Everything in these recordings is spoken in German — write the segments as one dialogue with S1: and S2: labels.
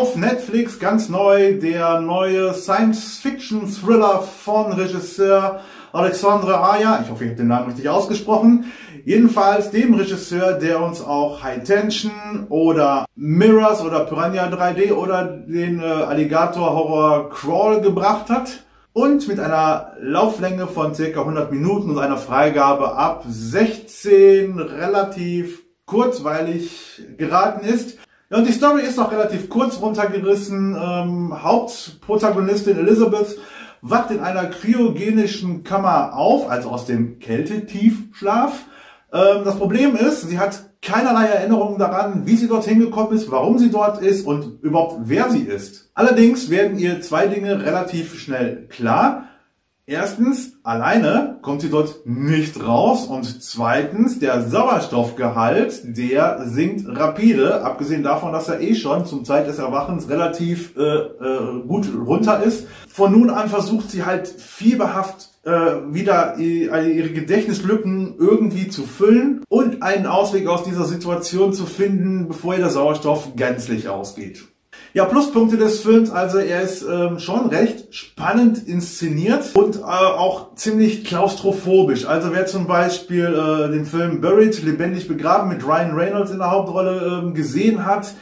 S1: Auf Netflix ganz neu der neue Science-Fiction-Thriller von Regisseur Alexandre Aja. Ich hoffe, ich habe den Namen richtig ausgesprochen. Jedenfalls dem Regisseur, der uns auch High Tension oder Mirrors oder Piranha 3D oder den Alligator-Horror Crawl gebracht hat. Und mit einer Lauflänge von ca. 100 Minuten und einer Freigabe ab 16 relativ kurzweilig geraten ist. Ja, und die Story ist noch relativ kurz runtergerissen. Hauptprotagonistin Elizabeth wacht in einer kryogenischen Kammer auf, also aus dem Kältetiefschlaf. Das Problem ist, sie hat keinerlei Erinnerungen daran, wie sie dorthin gekommen ist, warum sie dort ist und überhaupt wer sie ist. Allerdings werden ihr zwei Dinge relativ schnell klar. Erstens, alleine kommt sie dort nicht raus und zweitens, der Sauerstoffgehalt, der sinkt rapide, abgesehen davon, dass er schon zum Zeit des Erwachens relativ gut runter ist. Von nun an versucht sie halt fieberhaft wieder ihre Gedächtnislücken irgendwie zu füllen und einen Ausweg aus dieser Situation zu finden, bevor ihr der Sauerstoff gänzlich ausgeht. Ja, Pluspunkte des Films, also er ist schon recht spannend inszeniert und auch ziemlich klaustrophobisch. Also wer zum Beispiel den Film Buried, lebendig begraben mit Ryan Reynolds in der Hauptrolle gesehen hat,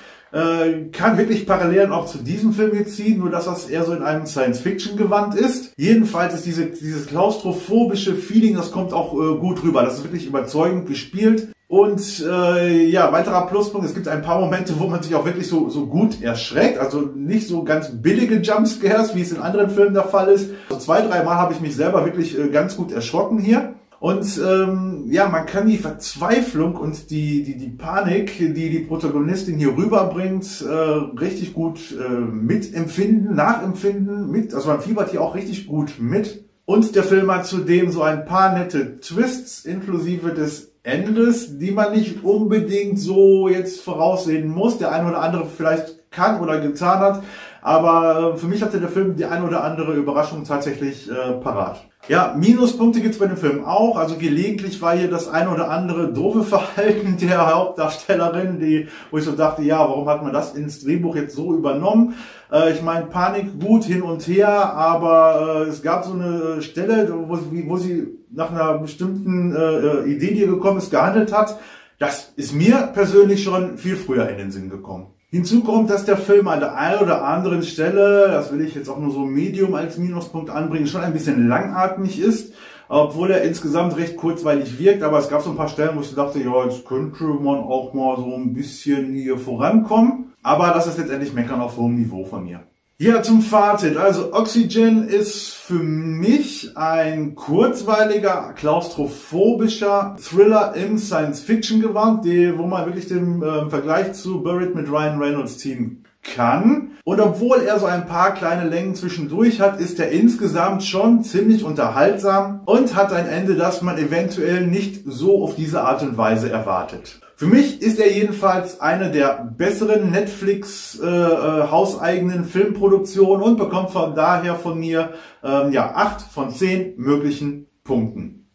S1: kann wirklich Parallelen auch zu diesem Film hier ziehen, nur dass das eher so in einem Science-Fiction-Gewand ist. Jedenfalls ist dieses klaustrophobische Feeling, das kommt auch gut rüber. Das ist wirklich überzeugend gespielt. Und ja, weiterer Pluspunkt, es gibt ein paar Momente, wo man sich auch wirklich so gut erschreckt. Also nicht so ganz billige Jumpscares, wie es in anderen Filmen der Fall ist. Also 2-3 Mal habe ich mich selber wirklich ganz gut erschrocken hier. Und ja, man kann die Verzweiflung und die Panik, die die Protagonistin hier rüberbringt, richtig gut mitempfinden, nachempfinden, also man fiebert hier auch richtig gut mit. Und der Film hat zudem so ein paar nette Twists inklusive des Endes, die man nicht unbedingt so jetzt voraussehen muss. Der eine oder andere vielleicht kann oder getan hat, aber für mich hatte der Film die eine oder andere Überraschung tatsächlich parat. Ja, Minuspunkte gibt's bei dem Film auch. Also gelegentlich war hier das eine oder andere doofe Verhalten der Hauptdarstellerin, wo ich so dachte, ja, warum hat man das ins Drehbuch jetzt so übernommen? Ich meine, Panik gut hin und her, aber es gab so eine Stelle, wo sie nach einer bestimmten Idee, die ihr gekommen ist, gehandelt hat. Das ist mir persönlich schon viel früher in den Sinn gekommen. Hinzu kommt, dass der Film an der einen oder anderen Stelle, das will ich jetzt auch nur so medium als Minuspunkt anbringen, schon ein bisschen langatmig ist, obwohl er insgesamt recht kurzweilig wirkt. Aber es gab so ein paar Stellen, wo ich dachte, ja, jetzt könnte man auch mal so ein bisschen hier vorankommen. Aber das ist letztendlich Meckern auf hohem Niveau von mir. Ja, zum Fazit. Also Oxygen ist für mich ein kurzweiliger, klaustrophobischer Thriller im Science-Fiction-Gewand, wo man wirklich den Vergleich zu Buried mit Ryan Reynolds ziehen kann. Und obwohl er so ein paar kleine Längen zwischendurch hat, ist er insgesamt schon ziemlich unterhaltsam und hat ein Ende, das man eventuell nicht so auf diese Art und Weise erwartet. Für mich ist er jedenfalls eine der besseren Netflix hauseigenen Filmproduktionen und bekommt von daher von mir ja 8 von 10 möglichen Punkten.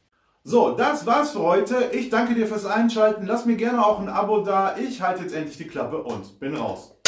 S1: So, das war's für heute. Ich danke dir fürs Einschalten. Lass mir gerne auch ein Abo da. Ich halte jetzt endlich die Klappe und bin raus.